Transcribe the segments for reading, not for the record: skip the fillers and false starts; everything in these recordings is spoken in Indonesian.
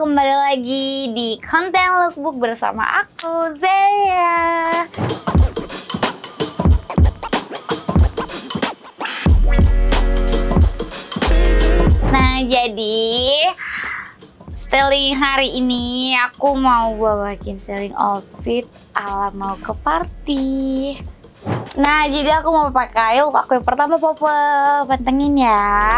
kembali lagi di konten lookbook bersama aku, Zea. Nah, jadi styling hari ini aku mau bawain styling outfit ala mau ke party. Nah, jadi aku mau pakai look aku yang pertama, Popel. Pantengin ya.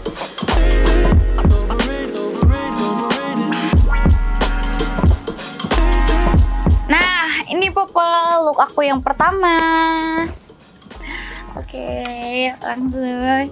Nah, ini Popel, look aku yang pertama. Oke, langsung.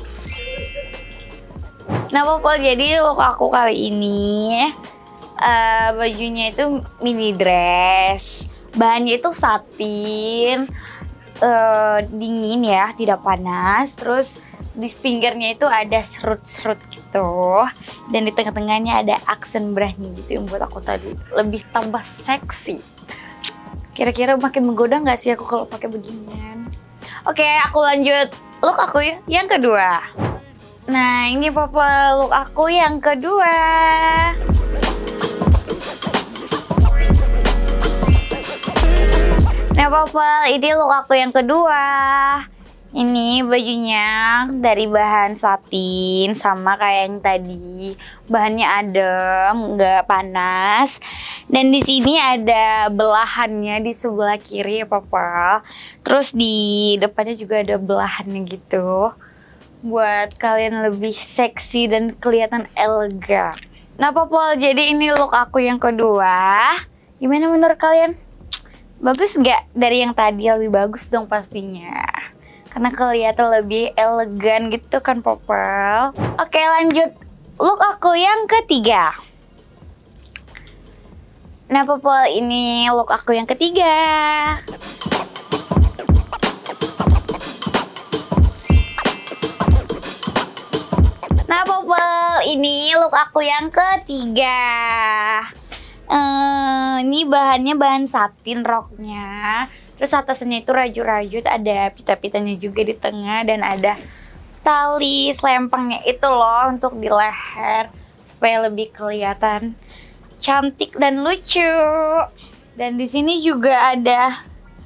Nah, Popel, jadi look aku kali ini bajunya itu mini dress. Bahannya itu satin, dingin ya, tidak panas. Terus di pinggirnya itu ada serut-serut gitu, dan di tengah-tengahnya ada aksen brahnya gitu yang buat aku tadi lebih tambah seksi. Kira-kira makin menggoda nggak sih aku kalau pakai beginian? Oke, aku lanjut look aku yang kedua. Nah, ini Papa look aku yang kedua. Nah, Papa, ini look aku yang kedua. Ini bajunya dari bahan satin, sama kayak yang tadi. Bahannya adem, nggak panas. Dan di sini ada belahannya di sebelah kiri ya, Papa. Terus di depannya juga ada belahannya gitu, buat kalian lebih seksi dan kelihatan elegan. Nah, Papa, jadi ini look aku yang kedua. Gimana menurut kalian? Bagus nggak? Dari yang tadi lebih bagus dong pastinya, karena kelihatan lebih elegan gitu kan, Popel. Oke, lanjut look aku yang ketiga. Nah, Popel, ini look aku yang ketiga. Nah, Popel, ini look aku yang ketiga. Ini bahannya bahan satin roknya. Terus atasnya itu rajut-rajut, ada pita-pitanya juga di tengah, dan ada tali selempangnya itu loh untuk di leher supaya lebih kelihatan cantik dan lucu. Dan di sini juga ada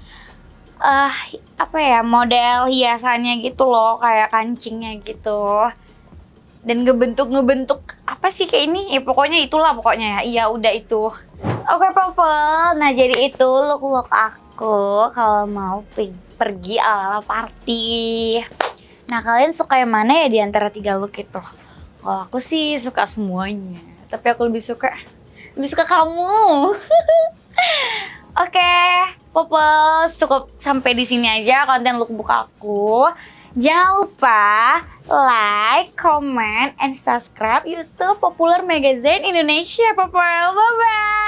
apa ya, model hiasannya gitu loh, kayak kancingnya gitu. Dan ngebentuk apa sih kayak ini? Ya pokoknya itulah pokoknya ya. Iya, udah itu. Oke, Popel. Nah, jadi itu look aku kalau mau pergi ala party. Nah, kalian suka yang mana ya di antara 3 look itu? Kalau aku sih suka semuanya, tapi aku lebih suka kamu. Oke, Popel, cukup sampai di sini aja konten lookbook aku. Jangan lupa like, comment, and subscribe YouTube Popular Magazine Indonesia, Popel. Bye-bye!